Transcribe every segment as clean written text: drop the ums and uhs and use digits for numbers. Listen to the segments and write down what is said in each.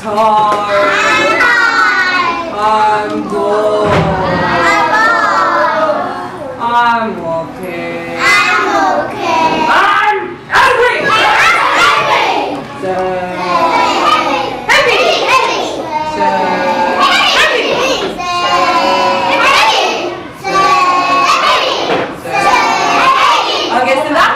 tired. I'm bored. I'm okay. I'm angry. Sad. Happy. Sad. Happy. Okay, stand up.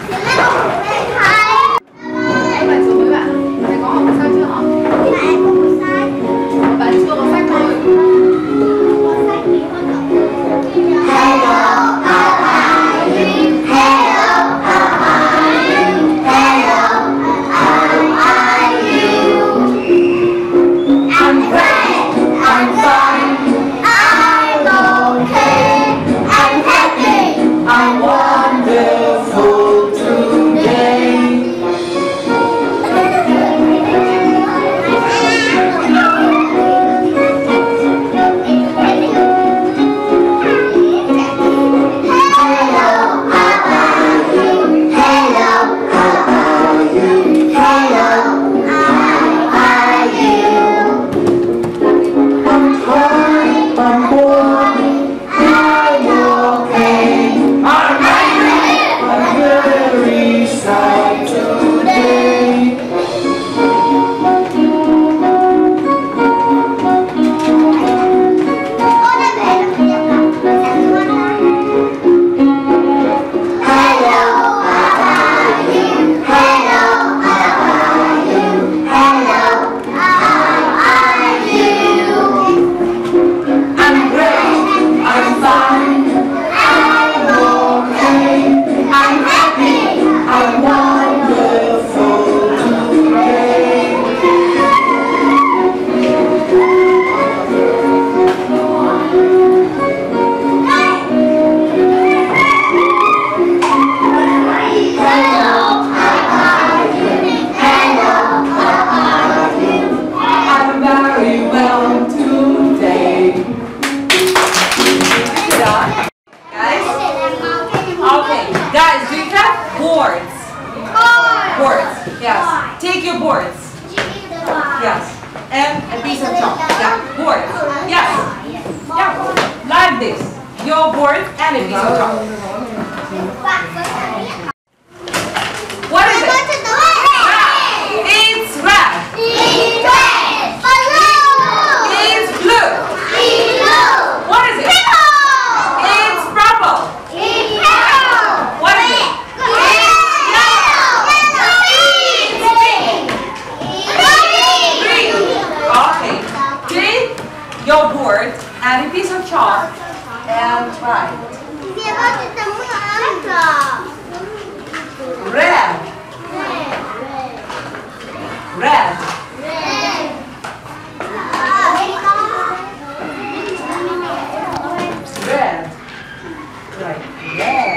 Guys, do you have boards? Boards, yes. Take your boards. Yes. And a piece of chalk. Yeah, boards. Yes. Yeah. Like this. Your board and a piece of chalk. What is it? It's red. It's blue. What is it? It's purple. What is it? Green. Okay. Take your board and a piece of chalk and write. Red. Red. Red. Right. Red.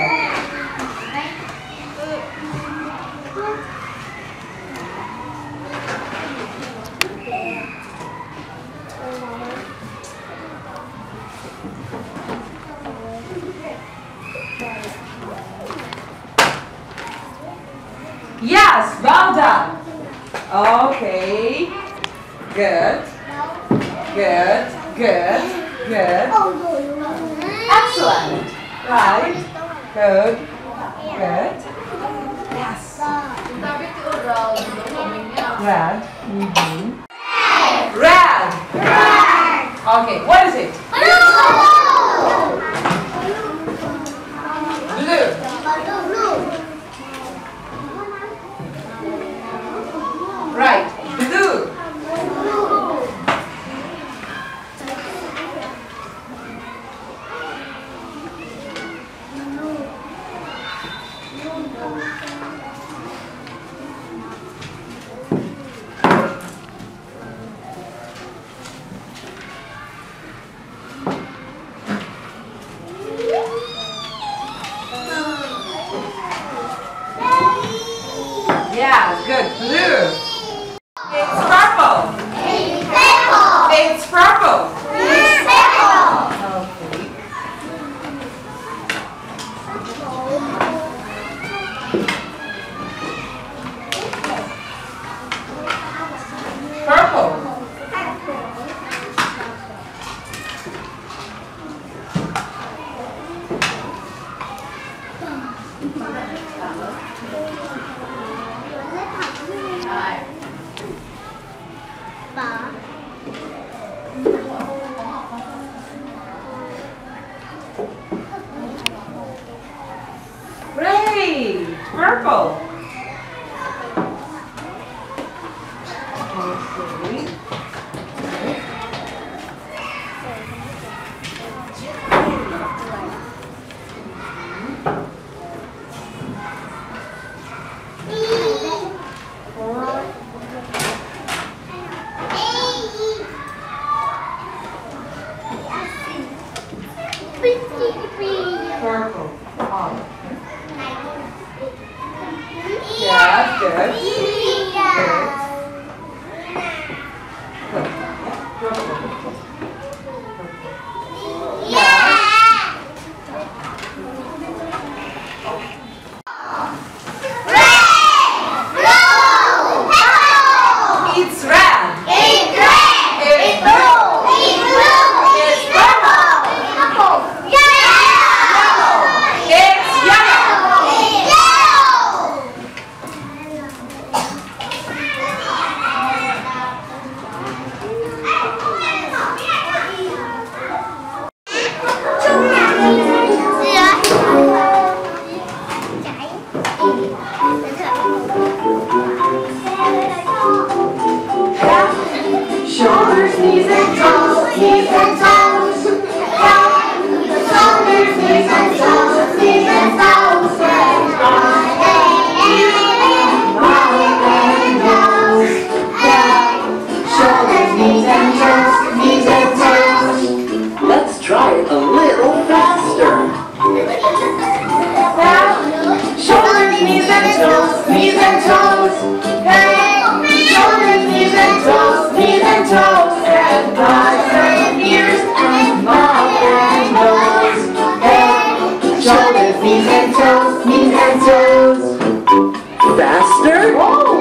Yes, well done. Okay. Good. Good. Good. Good. Excellent. Right. Good. Good. Yes. Red. Red. Okay, what is it? Blue. Right. Blue. Yeah, good. Blue. It's purple. It's purple. Okay. Purple. Shoulders, knees and toes, knees and toes. Shoulders, knees and toes, knees and toes. Head, mouth and nose. Head, shoulders, knees and toes, knees and toes. Let's try it a little faster. Shoulders, knees and toes, knees and toes. Head, shoulders, knees and toes, knees and toes. And eyes and ears and mouth and nose. Head, shoulders, knees and toes, knees and toes. Faster?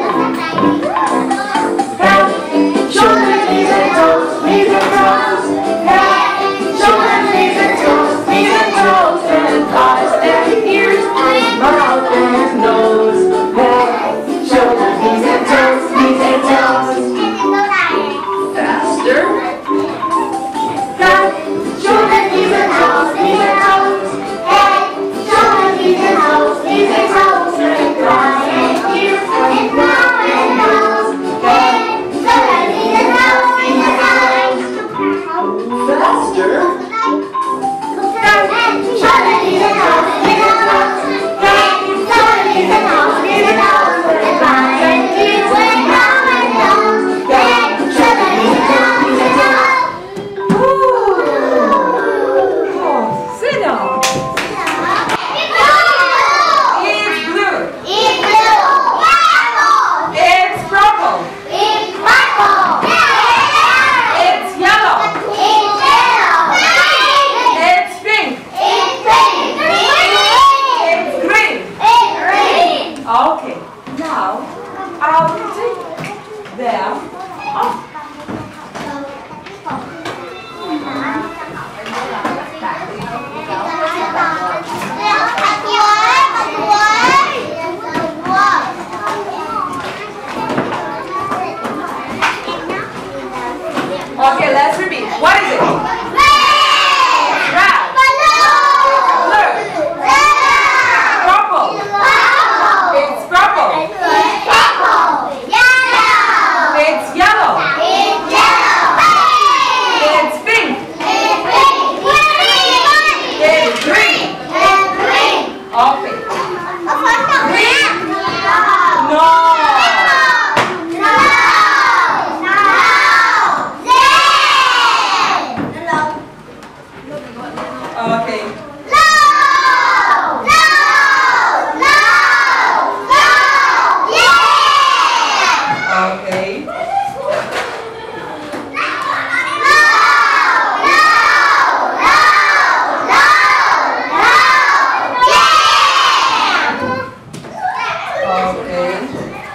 Head, shoulders, knees and toes, knees and toes. Head, shoulders, knees and toes, knees and toes. And eyes and ears and mouth and nose. Head, shoulders, knees and toes, knees and toes. Faster? Head, shoulders, knees and toes, knees and toes. Head, shoulders, knees and toes, knees and toes. And eyes and ears and mouth and nose. Head, shoulders, knees and toes, knees and toes. Faster? Head, shoulders, knees and toes, knees and toes. Head, shoulders, knees and toes, knees and toes. And eyes and ears and mouth and nose. Head, shoulders, knees and toes, knees and toes. Sit down. It's blue. It's purple. It's yellow. It's pink. It's green. Okay. Now I'll take them off. Okay, let's repeat. What is it? Red. Blue. Purple. It's purple. It's yellow. It's pink. It's green. Okay. Green? No. Okay. Okay. Okay.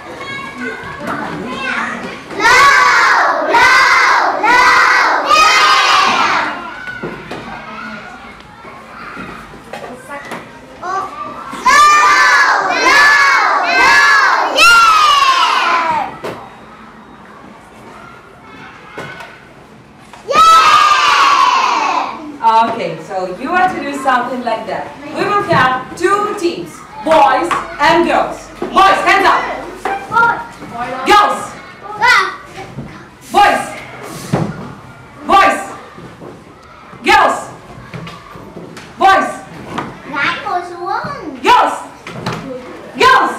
Okay, so you want to do something like that. We will have two teams, boys and girls. Boys, hands up. Girls. Boys. Boys. Girls. Boys. Girls. Girls.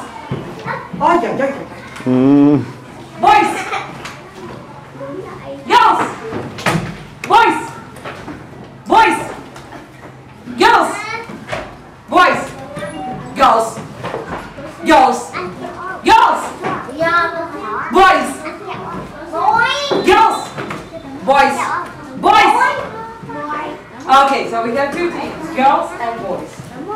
Boys. Girls. Boys. Boys. Girls. Boys. Girls. Girls. Girls. Boys. Girls. Boys. Boys. Okay, so we have two teams, girls and boys.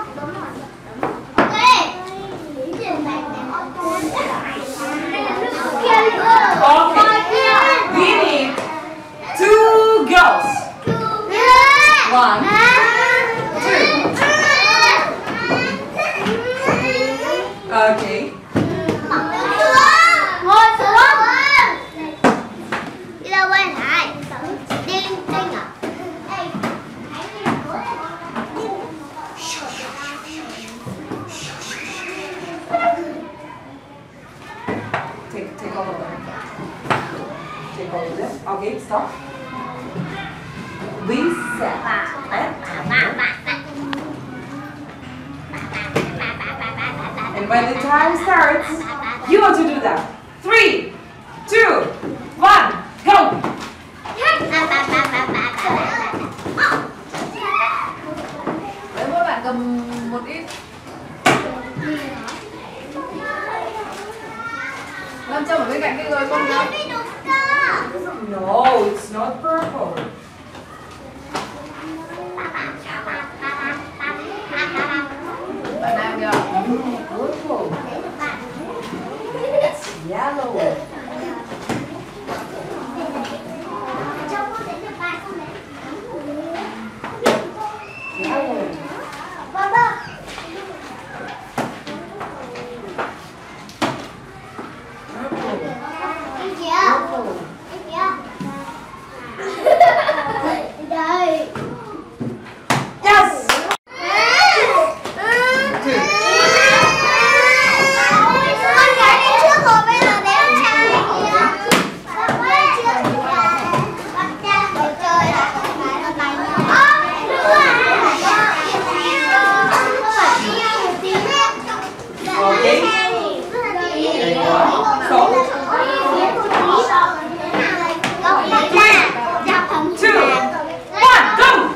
Okay, we need two girls. One, two. Okay. Take all of them. Okay, hold it. Okay, stop. Reset. And when the time starts, you want to do that. 3, 2, 1, go! Để mỗi bạn cầm một ít. Lâm Trâm ở bên cạnh kia rồi con nhá. No, it's not purple. Bạn nào kìa. Purple. It's yellow. Yellow. Yes! Okay. There you go. So, 3, 2, 1, go!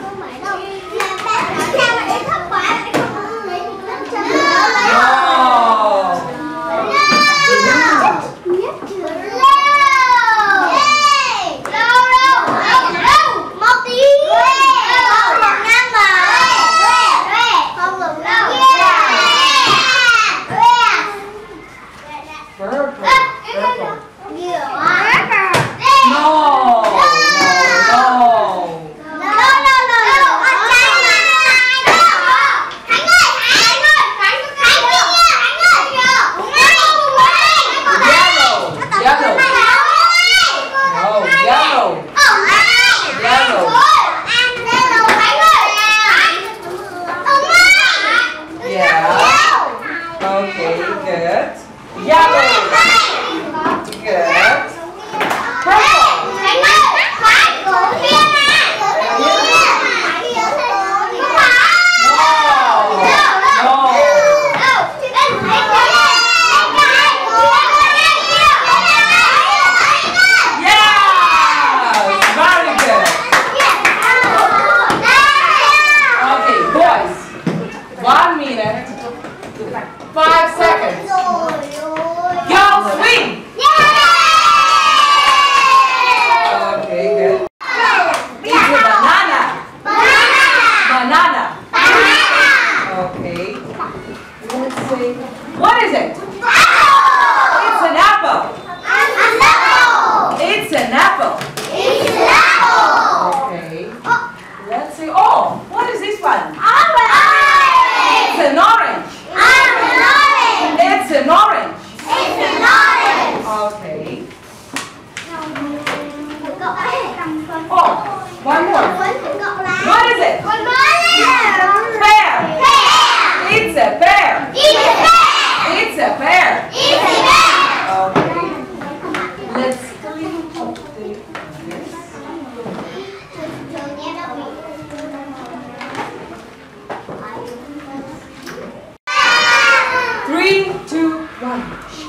What is it? It's an apple. It's an apple. Okay. Let's see. Oh, what is this one? It's an orange. It's an orange. Okay. Oh, one more. What is it? Pear. It's a pear. It's a pear. Okay. Let's clean up this. 3, 2, 1.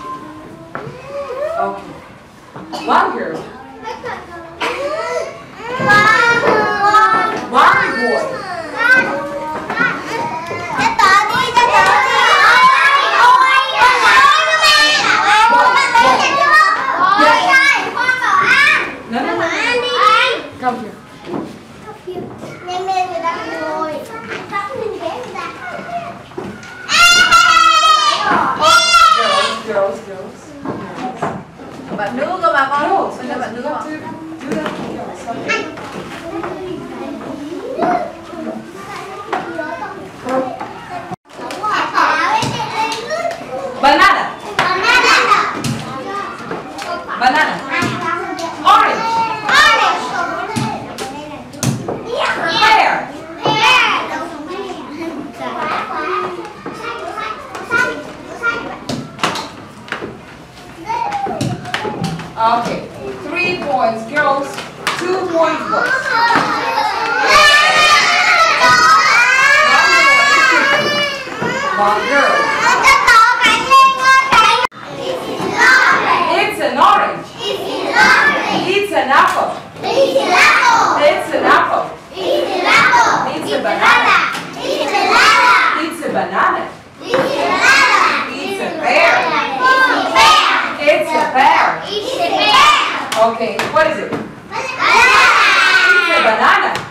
Okay. One girl. One boy. Come here. Girls. Bạn nữ cơ mà con. No, Bây giờ bạn nữ you mà. have to do that for girls. Okay. Banana. Orange. Pear. Okay. 3 points, girls. 2 points, boys. One girl. It's an orange. It's an apple. It's an apple. It's a banana. It's a banana. It's a pear. It's a pear. Okay, what is it? It's a banana.